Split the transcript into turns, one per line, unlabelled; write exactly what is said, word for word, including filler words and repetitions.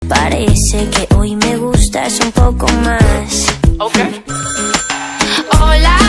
Parece que hoy me gustas un poco más.
Ok.
Hola,